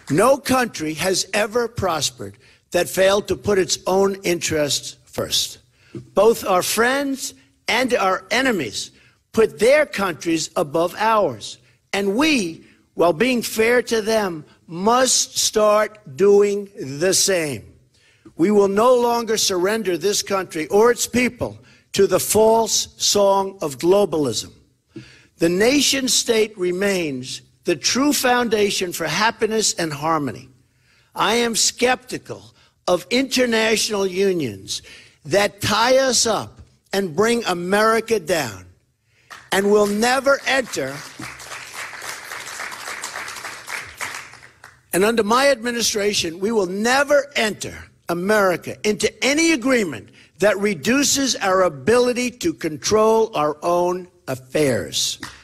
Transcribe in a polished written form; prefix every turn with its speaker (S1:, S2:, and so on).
S1: No country has ever prospered that failed to put its own interests first. Both our friends and our enemies put their countries above ours. And we, while being fair to them, must start doing the same. We will no longer surrender this country or its people to the false song of globalism. The nation state remains the true foundation for happiness and harmony. I am skeptical of international unions that tie us up and bring America down, and will never enter. And under my administration, we will never enter America into any agreement that reduces our ability to control our own affairs.